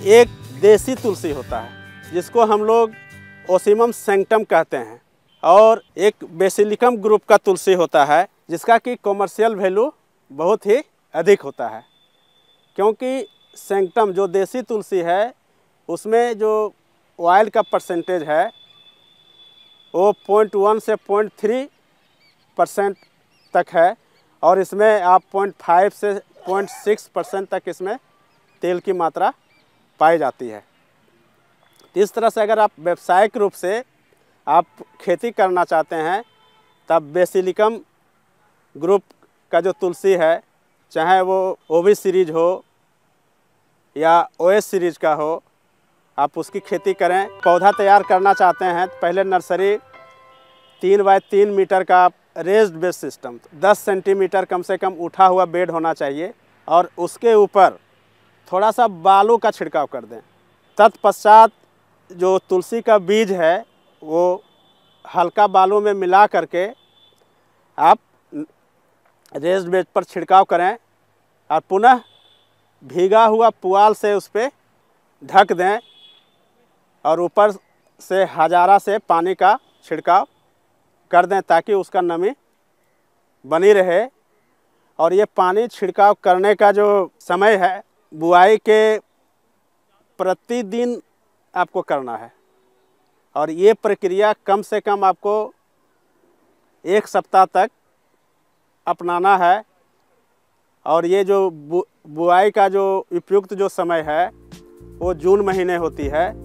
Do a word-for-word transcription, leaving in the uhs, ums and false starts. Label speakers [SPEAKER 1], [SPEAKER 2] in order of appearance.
[SPEAKER 1] एक देसी तुलसी होता है जिसको हम लोग ओसिमम सैंक्टम कहते हैं, और एक बेसिलिकम ग्रुप का तुलसी होता है जिसका कि कॉमर्शियल वैल्यू बहुत ही अधिक होता है, क्योंकि सैंक्टम जो देसी तुलसी है उसमें जो ऑयल का परसेंटेज है वो पॉइंट वन से पॉइंट थ्री परसेंट तक है, और इसमें आप पॉइंट फाइव से पॉइंट सिक्स परसेंट तक इसमें तेल की मात्रा पाई जाती है। इस तरह से अगर आप व्यावसायिक रूप से आप खेती करना चाहते हैं तब बेसिलिकम ग्रुप का जो तुलसी है, चाहे वो ओवी सीरीज हो या ओएस सीरीज का हो, आप उसकी खेती करें। पौधा तैयार करना चाहते हैं तो पहले नर्सरी तीन बाय तीन मीटर का रेज्ड बेड सिस्टम, दस सेंटीमीटर कम से कम उठा हुआ बेड होना चाहिए, और उसके ऊपर थोड़ा सा बालू का छिड़काव कर दें। तत्पश्चात जो तुलसी का बीज है वो हल्का बालू में मिला करके आप रेज्ड बेड पर छिड़काव करें, और पुनः भीगा हुआ पुआल से उस पर ढक दें, और ऊपर से हजारा से पानी का छिड़काव कर दें ताकि उसका नमी बनी रहे। और ये पानी छिड़काव करने का जो समय है बुआई के प्रतिदिन आपको करना है, और ये प्रक्रिया कम से कम आपको एक सप्ताह तक अपनाना है। और ये जो बु, बुआई का जो उपयुक्त जो समय है वो जून महीने होती है।